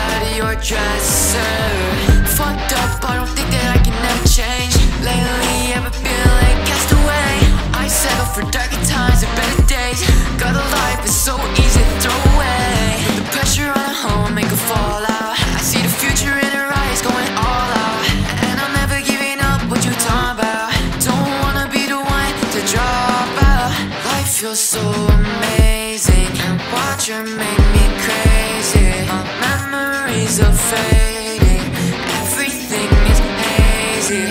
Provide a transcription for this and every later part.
inside of your dresser. Fucked up, I don't think that I can ever change. Lately I've been feeling cast away. I settle for darker times and better days. Got a life, it's so easy to throw away. Put the pressure on at home, make her fall out. I see the future in her eyes, going all out. And I'm never giving up, what you talking about? Don't wanna be the one to drop out. Life feels so amazing, and watch her make me crazy. My memories are fading, everything is hazy.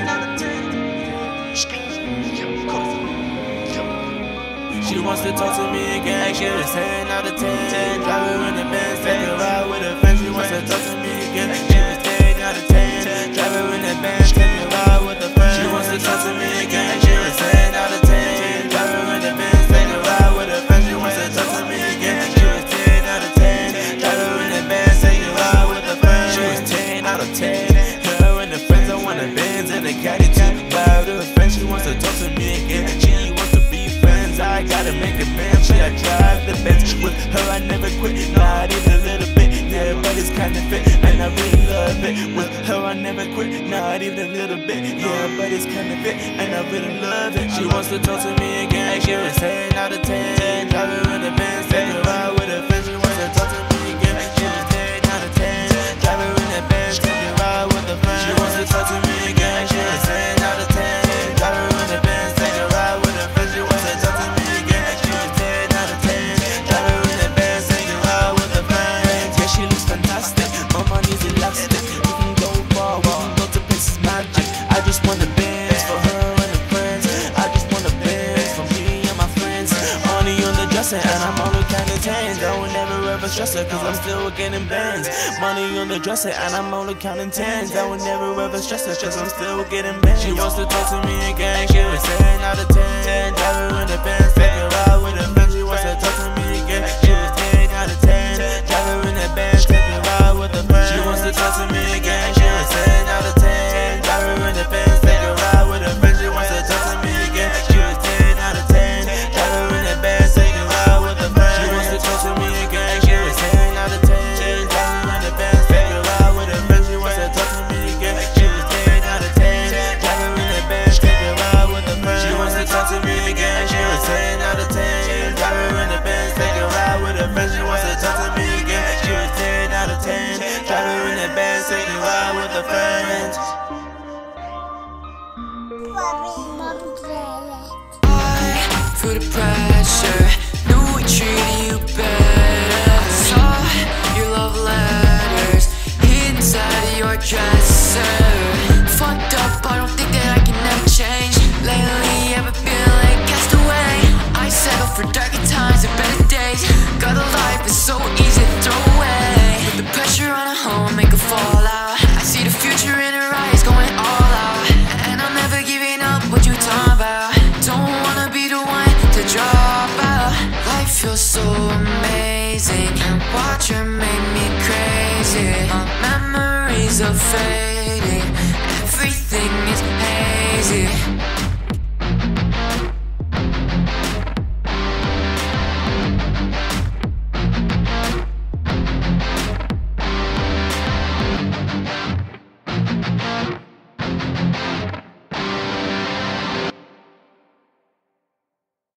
She wants to talk to me again, she was 10 out of 10. Drive her in the Benz, take her out with her friends. She wants to talk to me again, she was 10 out of 10. Drive her in the Benz, take her out with her friends. She wants to talk to me again, she was 10 out of 10. Drive her in the Benz, take her out with her friends. She wants to talk to me again, she was 10 out of 10. Drive her in the Benz, take her out with her friends. She was 10 out of 10. Her and the friends, I want the Benz and the caddy too. Ride with her friends, she wants to talk to me again. She wants to be friends, I gotta make a band. I drive the Benz with her, I never quit, not even a little bit. Yeah, but it's kinda fit, and I really love it. With her, I never quit, not even a little bit. Yeah, but it's kinda fit, and I really love it. She wants to talk to me again, she was 10 out of 10. Drive her in the Benz, take her out with her friends. She wants to talk to me again, she was 10 out of 10. Drive her in the Benz, take her out with her friends. She wants to talk to me again, she was 10 out of 10. Drive her in the Benz, take her out with her friends. She wants to talk to me again, she was 10 out of 10. Drive her in the Benz, take her out with her friends. Yeah, she looks fantastic, my money's elastic. We can go far, we can go to places magic. I just want a Benz for her and her friends. I just want a Benz for me and my friends. Money on the dresser and I'm only counting tens. I will never ever stress her, cause I'm still getting bands. Money on the dresser and I'm only counting tens. I will never ever stress her, cause I'm still getting bands. She wants to talk to me again, she was 10 out of 10. Drive her in the Benz, take her out with her friends. She wants to talk to me again, she was 10 out of 10. Drive her in the Benz, take her out with her friends. She wants to talk to me again, she was 10 out of 10. Drive her in the Benz, take her out with her friends. She wants to talk to me again, she was 10 out of 10. Drive her in the Benz, take her out with her friends. She wants to talk to me again, she was 10 out of 10. Drive her in the Benz, take her out with her friends. She wants to talk to me again, she was 10 out of 10. Drive her in the Benz, take her out with her friends. She wants to talk to me again, she was 10 out of 10. Drive her in the Benz, take her out with her friends. She wants to talk to me again, she was 10 out of 10. Drive her in the Benz, take her out with her friends. I feel the pressure, knew we treated you better. I saw your love letters inside of your dresser. Fucked up, I don't think that I can ever change. Lately I've been feeling cast away. I settle for darker times and better days. Got a life, it's so easy to throw away. Put the pressure on at home, make her fall out. I see the future in her eyes, going all out. And I'm never giving up, what you talking about? Don't wanna be the one to drop out. Life feels so amazing, and watch her make me crazy. My memories are fading, everything is hazy.